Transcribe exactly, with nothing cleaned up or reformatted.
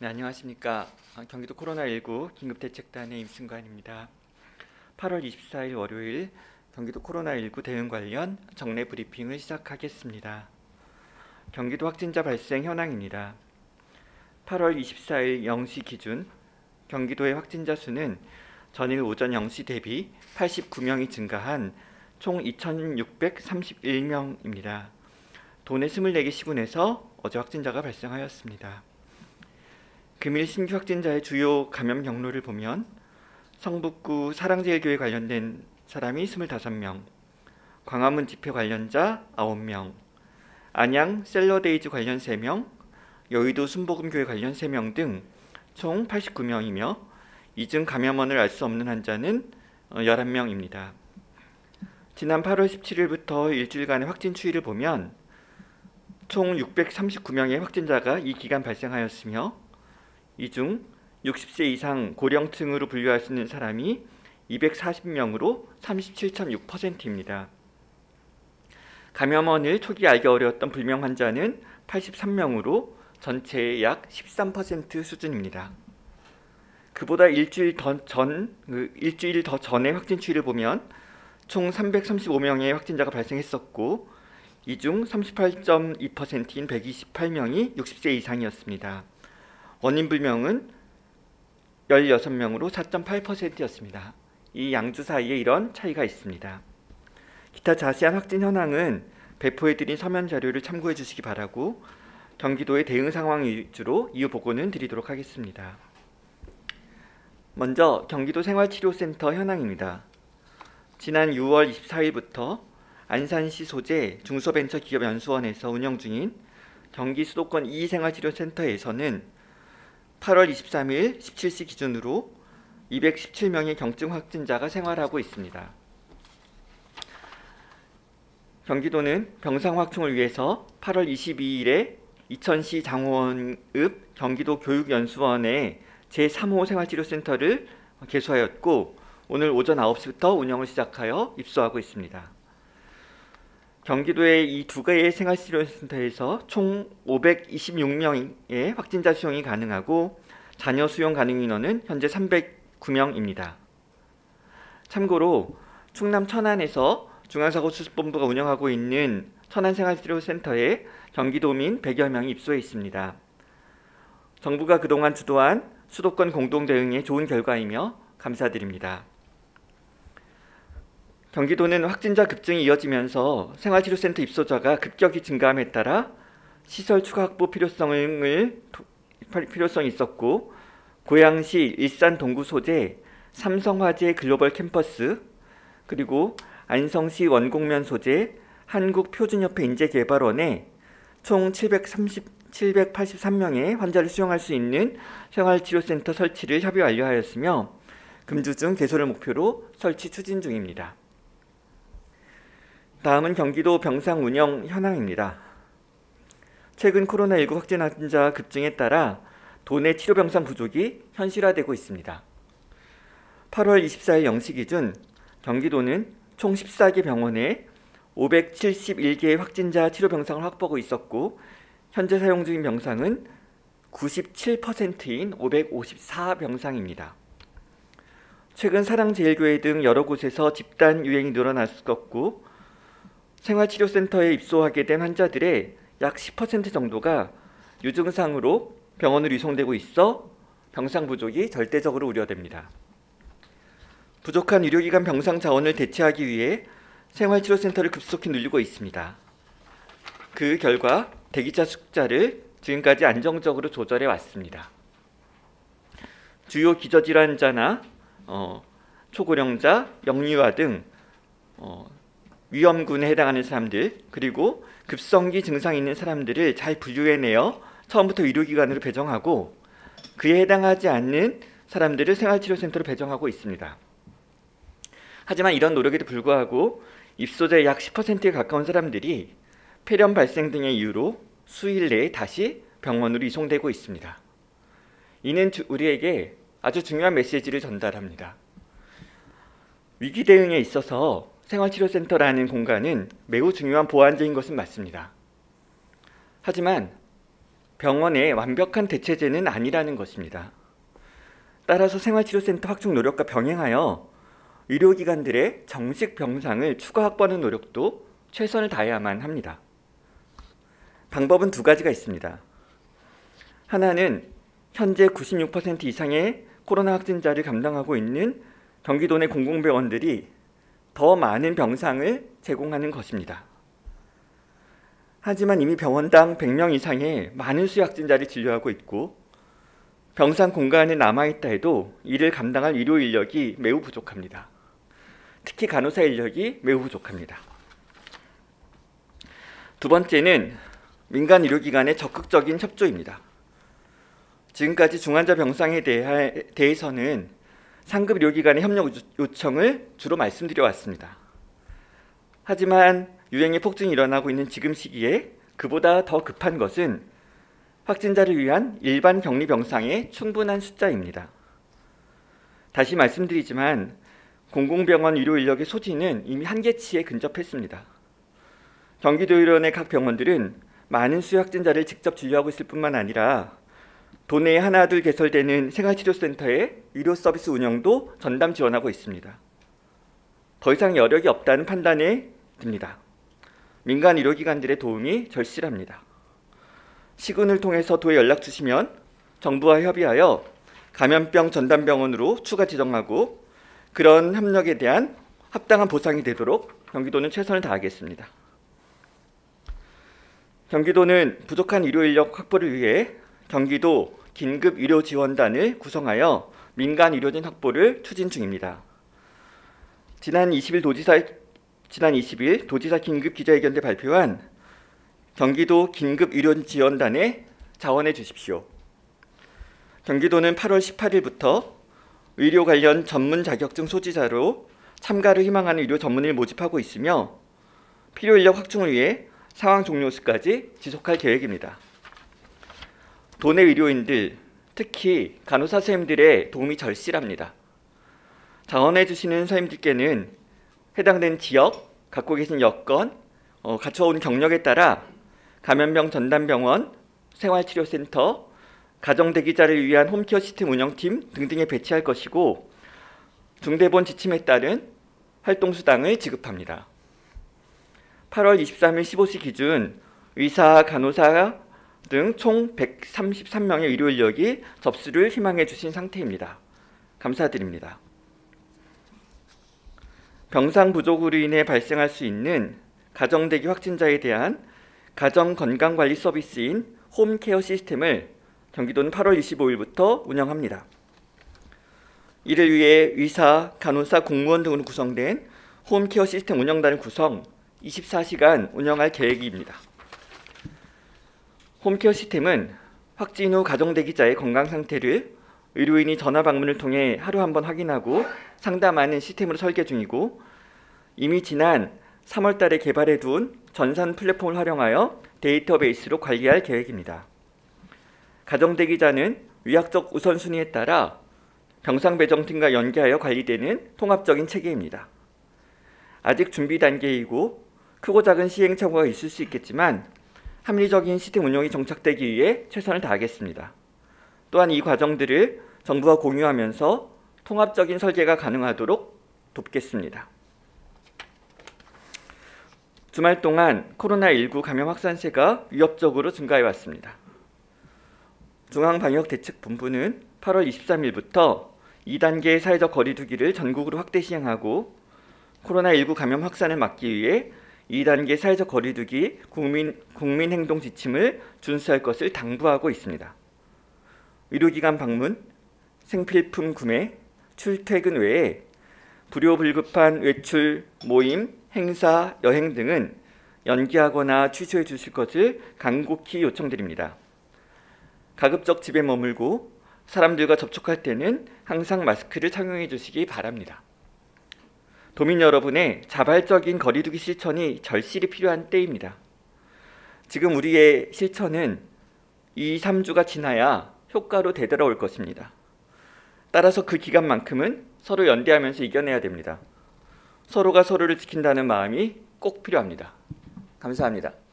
네, 안녕하십니까. 아, 경기도 코로나십구 긴급대책단의 임승관입니다. 팔월 이십사일 월요일 경기도 코로나십구 대응 관련 정례 브리핑을 시작하겠습니다. 경기도 확진자 발생 현황입니다. 팔월 이십사일 영 시 기준 경기도의 확진자 수는 전일 오전 영 시 대비 팔십구 명이 증가한 총 이천육백삼십일 명입니다. 도내 이십사 개 시군에서 어제 확진자가 발생하였습니다. 금일 신규 확진자의 주요 감염 경로를 보면 성북구 사랑제일교회 관련된 사람이 이십오 명, 광화문 집회 관련자 아홉 명, 안양 셀러데이즈 관련 세 명, 여의도 순복음교회 관련 세 명 등 총 팔십구 명이며 이중 감염원을 알 수 없는 환자는 열한 명입니다. 지난 팔월 십칠일부터 일주일간의 확진 추이를 보면 총 육백삼십구 명의 확진자가 이 기간 발생하였으며 이 중 육십 세 이상 고령층으로 분류할 수 있는 사람이 이백사십 명으로 삼십칠 점 육 퍼센트입니다. 감염원을 초기 알기 어려웠던 불명 환자는 팔십삼 명으로 전체의 약 십삼 퍼센트 수준입니다. 그보다 일주일 더 전, 그 일주일 더 전의 확진 추이를 보면 총 삼백삼십오 명의 확진자가 발생했었고 이 중 삼십팔 점 이 퍼센트인 백이십팔 명이 육십 세 이상이었습니다. 원인 불명은 십육 명으로 사 점 팔 퍼센트였습니다. 이 양주 사이에 이런 차이가 있습니다. 기타 자세한 확진 현황은 배포해드린 서면 자료를 참고해 주시기 바라고 경기도의 대응 상황 위주로 이후 보고는 드리도록 하겠습니다. 먼저 경기도 생활치료센터 현황입니다. 지난 유월 이십사일부터 안산시 소재 중소벤처기업연수원에서 운영 중인 경기 수도권 이 생활치료센터에서는 팔월 이십삼일 십칠 시 기준으로 이백십칠 명의 경증 확진자가 생활하고 있습니다. 경기도는 병상 확충을 위해서 팔월 이십이일에 이천시 장호원읍 경기도 교육연수원에 제삼 호 생활치료센터를 개소하였고 오늘 오전 아홉 시부터 운영을 시작하여 입소하고 있습니다. 경기도의 이 두 개의 생활치료센터에서 총 오백이십육 명의 확진자 수용이 가능하고 자녀 수용 가능 인원은 현재 삼백구 명입니다. 참고로 충남 천안에서 중앙사고수습본부가 운영하고 있는 천안생활치료센터에 경기도민 백여 명이 입소해 있습니다. 정부가 그동안 주도한 수도권 공동대응의 좋은 결과이며 감사드립니다. 경기도는 확진자 급증이 이어지면서 생활치료센터 입소자가 급격히 증가함에 따라 시설 추가 확보 필요성을 필요성이 있었고 고양시 일산 동구 소재 삼성화재 글로벌 캠퍼스 그리고 안성시 원곡면 소재 한국표준협회 인재개발원에 총 칠백팔십삼 명의 환자를 수용할 수 있는 생활치료센터 설치를 협의 완료하였으며 금주 중 개소를 목표로 설치 추진 중입니다. 다음은 경기도 병상 운영 현황입니다. 최근 코로나십구 확진 환자 급증에 따라 도내 치료병상 부족이 현실화되고 있습니다. 팔월 이십사일 영 시 기준 경기도는 총 십사 개 병원에 오백칠십일 개의 확진자 치료병상을 확보하고 있었고 현재 사용 중인 병상은 구십칠 퍼센트인 오백오십사 병상입니다. 최근 사랑제일교회 등 여러 곳에서 집단 유행이 늘어났었고 생활치료센터에 입소하게 된 환자들의 약 십 퍼센트 정도가 유증상으로 병원으로 이송되고 있어 병상 부족이 절대적으로 우려됩니다. 부족한 의료기관 병상 자원을 대체하기 위해 생활치료센터를 급속히 늘리고 있습니다. 그 결과 대기자 숫자를 지금까지 안정적으로 조절해 왔습니다. 주요 기저질환자나 어, 초고령자, 영유아 등 어, 위험군에 해당하는 사람들 그리고 급성기 증상이 있는 사람들을 잘 분류해내어 처음부터 의료기관으로 배정하고 그에 해당하지 않는 사람들을 생활치료센터로 배정하고 있습니다. 하지만 이런 노력에도 불구하고 입소자의 약 십 퍼센트에 가까운 사람들이 폐렴 발생 등의 이유로 수일 내에 다시 병원으로 이송되고 있습니다. 이는 우리에게 아주 중요한 메시지를 전달합니다. 위기 대응에 있어서 생활치료센터라는 공간은 매우 중요한 보완적인 것은 맞습니다. 하지만 병원의 완벽한 대체제는 아니라는 것입니다. 따라서 생활치료센터 확충 노력과 병행하여 의료기관들의 정식 병상을 추가 확보하는 노력도 최선을 다해야만 합니다. 방법은 두 가지가 있습니다. 하나는 현재 구십육 퍼센트 이상의 코로나 확진자를 감당하고 있는 경기도 내 공공병원들이 더 많은 병상을 제공하는 것입니다. 하지만 이미 병원당 백 명 이상의 많은 수의 확진자를 진료하고 있고 병상 공간에 남아있다 해도 이를 감당할 의료 인력이 매우 부족합니다. 특히 간호사 인력이 매우 부족합니다. 두 번째는 민간 의료기관의 적극적인 협조입니다. 지금까지 중환자 병상에 대해서는 상급 의료기관의 협력 요청을 주로 말씀드려왔습니다. 하지만 유행의 폭증이 일어나고 있는 지금 시기에 그보다 더 급한 것은 확진자를 위한 일반 격리 병상의 충분한 숫자입니다. 다시 말씀드리지만 공공병원 의료 인력의 소진은 이미 한계치에 근접했습니다. 경기도의료 내 각 병원들은 많은 수의 확진자를 직접 진료하고 있을 뿐만 아니라 도내에 하나둘 개설되는 생활치료센터의 의료 서비스 운영도 전담 지원하고 있습니다. 더 이상 여력이 없다는 판단에 듭니다. 민간 의료기관들의 도움이 절실합니다. 시군을 통해서 도에 연락 주시면 정부와 협의하여 감염병 전담병원으로 추가 지정하고 그런 협력에 대한 합당한 보상이 되도록 경기도는 최선을 다하겠습니다. 경기도는 부족한 의료 인력 확보를 위해 경기도 긴급의료지원단을 구성하여 민간 의료진 확보를 추진 중입니다. 지난 이십 일 도지사 지난 이십 일 도지사 긴급 기자회견 때 발표한 경기도 긴급의료지원단에 자원해 주십시오. 경기도는 팔월 십팔 일부터 의료 관련 전문 자격증 소지자로 참가를 희망하는 의료 전문의를 모집하고 있으며 필요 인력 확충을 위해 상황 종료 시까지 지속할 계획입니다. 도내 의료인들, 특히 간호사 선생님들의 도움이 절실합니다. 자원해 주시는 선생님들께는 해당된 지역, 갖고 계신 여건, 어, 갖춰온 경력에 따라 감염병 전담병원, 생활치료센터, 가정대기자를 위한 홈케어 시스템 운영팀 등등에 배치할 것이고 중대본 지침에 따른 활동수당을 지급합니다. 팔월 이십삼 일 십오 시 기준 의사, 간호사 등 총 백삼십삼 명의 의료 인력이 접수를 희망해 주신 상태입니다. 감사드립니다. 병상 부족으로 인해 발생할 수 있는 가정대기 확진자에 대한 가정건강관리 서비스인 홈케어 시스템을 경기도는 팔월 이십오 일부터 운영합니다. 이를 위해 의사, 간호사, 공무원 등으로 구성된 홈케어 시스템 운영단을 구성 이십사 시간 운영할 계획입니다. 홈케어 시스템은 확진 후 가정대기자의 건강 상태를 의료인이 전화 방문을 통해 하루 한 번 확인하고 상담하는 시스템으로 설계 중이고 이미 지난 삼월 달에 개발해 둔 전산 플랫폼을 활용하여 데이터베이스로 관리할 계획입니다. 가정대기자는 위약적 우선순위에 따라 병상 배정팀과 연계하여 관리되는 통합적인 체계입니다. 아직 준비 단계이고 크고 작은 시행착오가 있을 수 있겠지만 합리적인 시스템 운영이 정착되기 위해 최선을 다하겠습니다. 또한 이 과정들을 정부와 공유하면서 통합적인 설계가 가능하도록 돕겠습니다. 주말 동안 코로나 십구 감염 확산세가 위협적으로 증가해 왔습니다. 중앙방역대책본부는 팔월 이십삼 일부터 이 단계 사회적 거리 두기를 전국으로 확대 시행하고 코로나 십구 감염 확산을 막기 위해 이 단계 사회적 거리 두기 국민, 국민행동 지침을 준수할 것을 당부하고 있습니다. 의료기관 방문, 생필품 구매, 출퇴근 외에 불효불급한 외출, 모임, 행사, 여행 등은 연기하거나 취소해 주실 것을 간곡히 요청드립니다. 가급적 집에 머물고 사람들과 접촉할 때는 항상 마스크를 착용해 주시기 바랍니다. 도민 여러분의 자발적인 거리두기 실천이 절실히 필요한 때입니다. 지금 우리의 실천은 이, 삼 주가 지나야 효과로 되돌아올 것입니다. 따라서 그 기간만큼은 서로 연대하면서 이겨내야 됩니다. 서로가 서로를 지킨다는 마음이 꼭 필요합니다. 감사합니다.